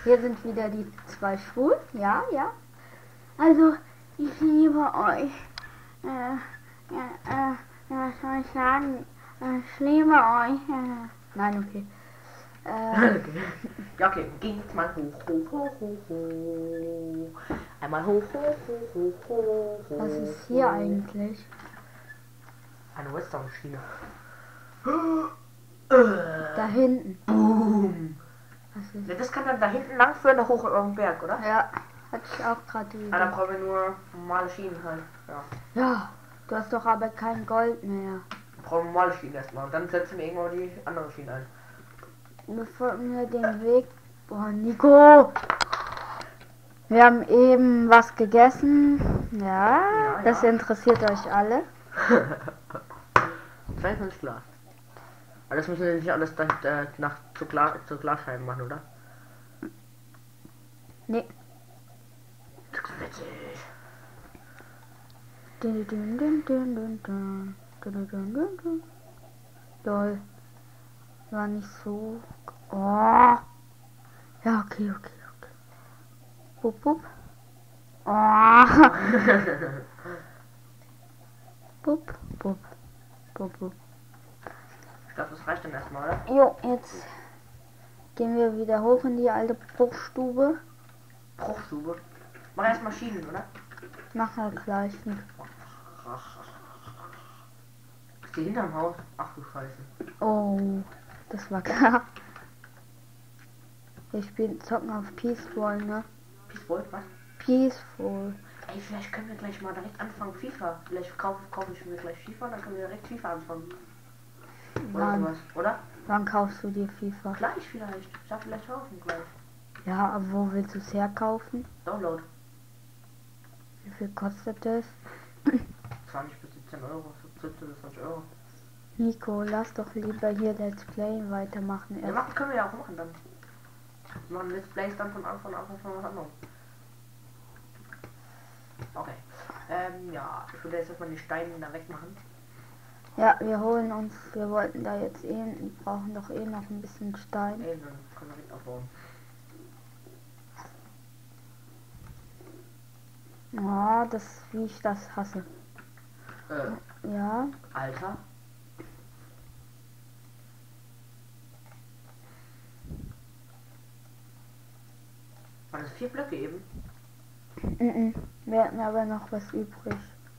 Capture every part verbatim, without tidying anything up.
Hier sind wieder die zwei Schwulen. Ja, ja. Also, ich liebe euch. Äh, ja, äh, was soll ich sagen? Äh, ich liebe euch. Äh, nein, okay. Äh, Okay. Ja, okay, geht's mal hoch, hoch, hoch, hoch, hoch. Einmal hoch, hoch, hoch, hoch, hoch. was ist hier eigentlich? Eine Western-Maschine. Da hinten. Boom. Was ist? Ja, das kann dann da hinten lang führen, nach hoch über den Berg, oder? Ja, hatte ich auch gerade die Ja, dann Idee. brauchen wir nur normale Schienen halt. Ja. Ja, du hast doch aber kein Gold mehr. Brauchen wir normale Schienen erstmal. Und dann setzen wir irgendwann die andere Schiene ein. Bevor wir den Weg... Boah, Nico! Wir haben eben was gegessen. Ja, Ja, das ja. interessiert euch alle. Das ist nicht klar. Aber das müssen wir nicht alles dann, äh, nach, zu, Gla zu Glasscheiben machen, oder? Nee. Das ist witzig. Dun, dun, dun, dun, dun, dun. Dun, dun, dun, dun, dun. Lol. War nicht so... Oh. Ja, okay, okay, okay. Bup, bup. Oh. Bup, bup. Bup, bup. Ich glaube, das reicht dann erstmal, oder? Jo, jetzt gehen wir wieder hoch in die alte Bruchstube. Bruchstube. Mach erstmal Schienen, oder? Mach halt gleich nicht. Ist die hinterm Haus? Ach du Scheiße. Oh, das war klar. Wir spielen zocken auf Peaceful, ne? Peaceful, was? Peaceful. Ey, vielleicht können wir gleich mal direkt anfangen FIFA. Vielleicht kaufe, kaufe ich mir gleich FIFA, dann können wir direkt FIFA anfangen. Oder Wann, sowas, oder? wann kaufst du dir FIFA? Gleich vielleicht. Ich darf vielleicht kaufen gleich. Ja, aber wo willst du es herkaufen? Download. Wie viel kostet das? zwanzig bis siebzehn Euro. siebzehn bis zwanzig Euro. Nico, lass doch lieber hier Let's Play weitermachen. Ja, Erst. machen können wir ja auch machen dann. Wir machen Let's Plays dann von Anfang an von was anderem. Okay. Ähm, ja, ich würde jetzt erstmal die Steine da wegmachen. Ja, wir holen uns, wir wollten da jetzt eh, wir brauchen doch eh noch ein bisschen Stein. Ey, dann können wir direkt aufbauen. Ja, das, wie ich das hasse. Äh, Ja, Alter. War das vier Blöcke eben? mhm. Wir hatten aber noch was übrig.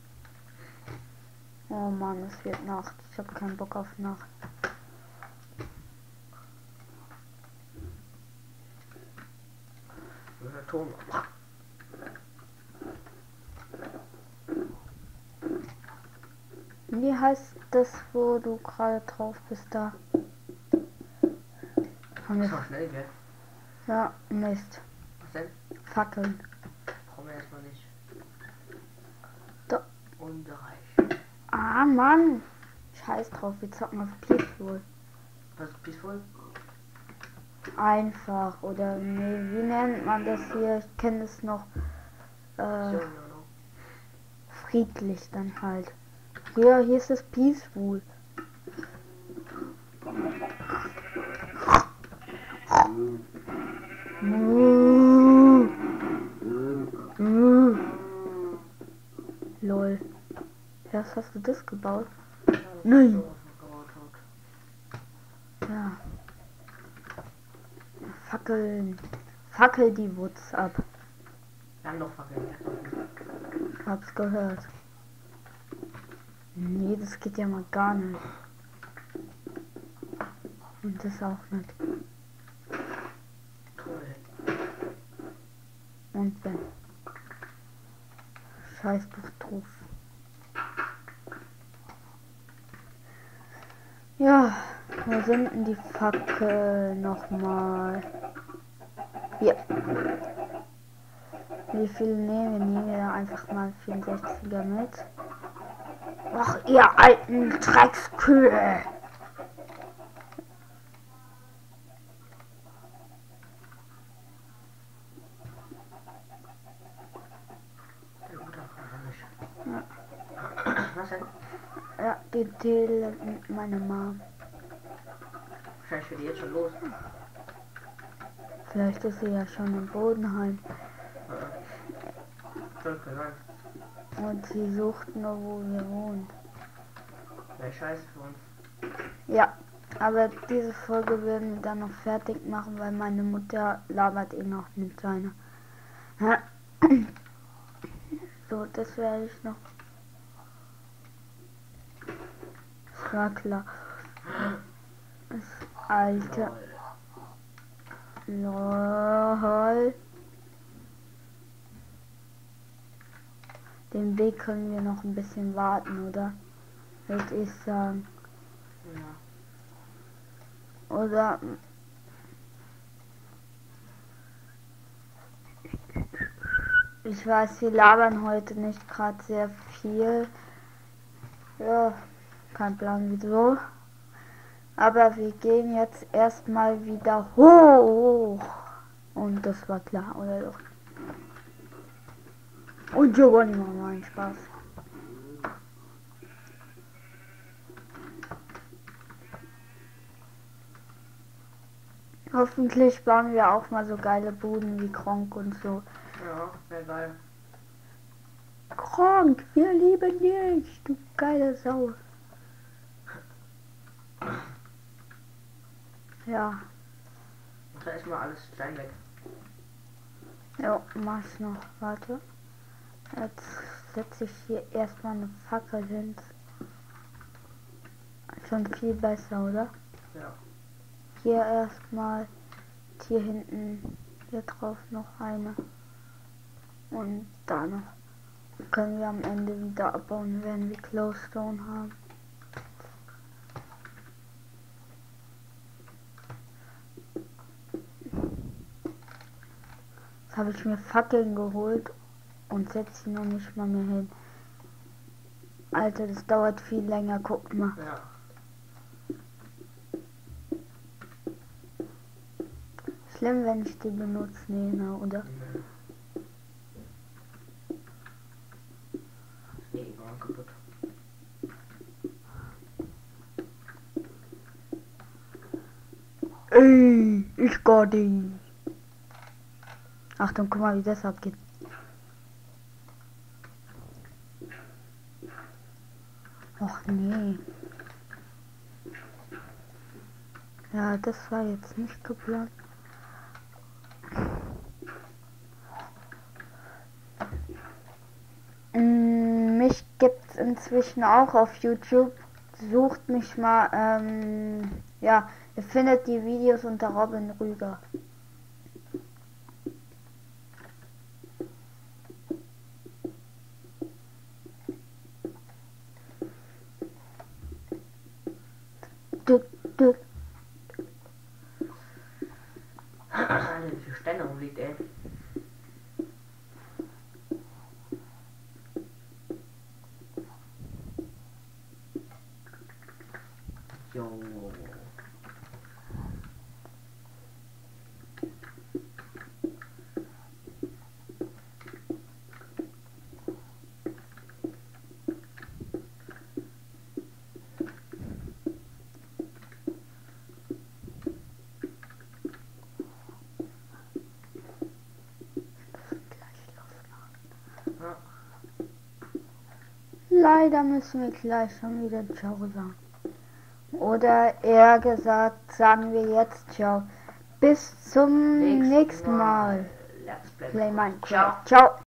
Oh Mann, es wird Nacht. Ich habe keinen Bock auf Nacht. Der Ton. Wie heißt das, wo du gerade drauf bist da? Haben Das wir, war schnell, gell? ja, Mist. Was denn? Fackeln. Brauchen wir erstmal nicht. Da. Unbereich. Ah Mann. Scheiß drauf, wir zocken auf Peaceful. Was ist Peaceful? Einfach. Oder nee, wie nennt man das hier? Ich kenne es noch. Äh, Ja, ja, ja. friedlich dann halt. Hier, hier ist es Peaceful. Lol. Erst hast du das gebaut? Nein. Ja. Fackeln. Fackel die Wutz ab. Wir haben noch Fackeln. Hab's gehört. Nee, das geht ja mal gar nicht. Und das auch nicht. Toll. Und wenn. Scheiß Buch drauf. Ja, wo sind denn die Fackeln nochmal? Hier. Wie viel nehmen wir? Nehmen wir da einfach mal vierundsechziger mit. Ach, ihr alten Dreckskühe! Ja. Was denn? Ja, die Tele mit meiner Mom. Wahrscheinlich wird die jetzt schon los. Vielleicht ist sie ja schon im Bodenheim. Soll kann sein. Und sie sucht nur, wo wir wohnen. Wäre scheiße für uns. Ja, aber diese Folge werden wir dann noch fertig machen, weil meine Mutter labert eh noch mit seiner. So, das werde ich noch. Das war klar. Das alte. Lol. Den Weg können wir noch ein bisschen warten, oder? Würde ich sagen. Ja. Oder ich weiß, wir labern heute nicht gerade sehr viel. Ja, kein Plan wieso. Aber wir gehen jetzt erstmal wieder hoch. Und das war klar, oder doch? Und Giovanni macht einen Spaß. Hoffentlich bauen wir auch mal so geile Buden wie Kronk und so. Ja, wäre geil. Kronk, wir lieben dich, du geile Sau. Ja. Mach da erstmal alles Stein weg. Ja, mach's noch. Warte. Jetzt setze ich hier erstmal eine Fackel hin. Schon viel besser, oder? Ja. Hier erstmal. Hier hinten. Hier drauf noch eine. Und da noch. Können wir am Ende wieder abbauen, wenn wir Glowstone haben. Jetzt habe ich mir Fackeln geholt und setze sie noch nicht mal mehr hin. Alter, das dauert viel länger, guck mal. Ja. Schlimm, wenn ich die benutze, nee, ne, oder? Nee. Ist eh überall kaputt. Ey, ich got ihn. Achtung, guck mal, wie das abgeht. Och nee. Ja, das war jetzt nicht geplant. Mm, mich gibt's inzwischen auch auf YouTube. Sucht mich mal, ähm, ja, ihr findet die Videos unter Robin Rüger. Du, du. Alter, wie viel Steine rumliegt, ey. Jo. Ja. Leider müssen wir gleich schon wieder Ciao sagen. Oder eher gesagt, sagen wir jetzt Ciao. Bis zum Nächsten nächsten Mal. Mal. Let's play. Play Minecraft. Ciao. Ciao.